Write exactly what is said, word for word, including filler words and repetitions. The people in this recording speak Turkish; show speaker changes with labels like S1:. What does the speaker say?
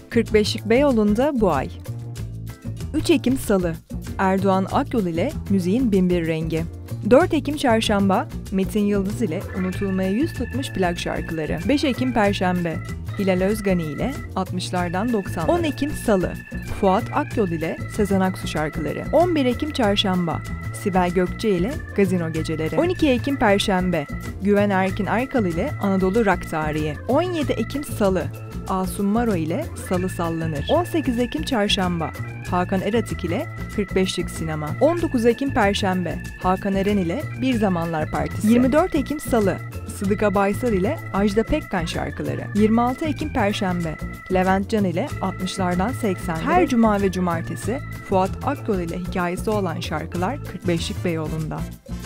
S1: kırk beşlik Beyoğlu'nda bu ay. üç Ekim Salı, Erdoğan Akyol ile müziğin binbir rengi. dört Ekim Çarşamba, Metin Yıldız ile unutulmaya yüz tutmuş plak şarkıları. beş Ekim Perşembe, Hilal Özgani ile altmışlardan doksanlara. on Ekim Salı, Fuat Akyol ile Sezen Aksu şarkıları. on bir Ekim Çarşamba, Sibel Gökçe ile Gazino Geceleri. on iki Ekim Perşembe, Güven Erkin Aykal ile Anadolu Rock Tarihi. on yedi Ekim Salı, Asum Maro ile Salı Sallanır. on sekiz Ekim Çarşamba, Hakan Eratik ile kırk beşlik Sinema. on dokuz Ekim Perşembe, Hakan Eren ile Bir Zamanlar Partisi. yirmi dört Ekim Salı, Sıdıka Baysal ile Ajda Pekkan şarkıları. yirmi altı Ekim Perşembe, Levent Can ile altmışlardan seksenlere. Her cuma ve cumartesi Fuat Akyol ile hikayesi olan şarkılar kırk beşlik Beyoğlu'nda.